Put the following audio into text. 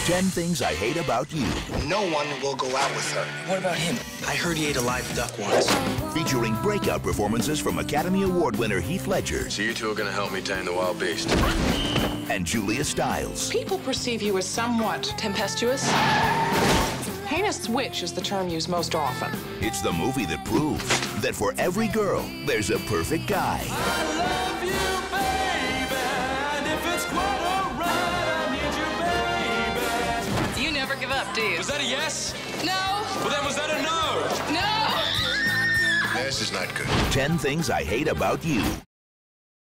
10 Things I Hate About You. No one will go out with her. What about him? I heard he ate a live duck once. Featuring breakout performances from Academy Award winner Heath Ledger. So you two are gonna help me tame the wild beast. And Julia Stiles. People perceive you as somewhat tempestuous. Heinous switch is the term used most often. It's the movie that proves that for every girl, there's a perfect guy. I love you, baby, and if it's quite alright, I need you, baby. You never give up, do you? Was that a yes? No! Well, then was that a no? No! This is not good. 10 Things I Hate About You.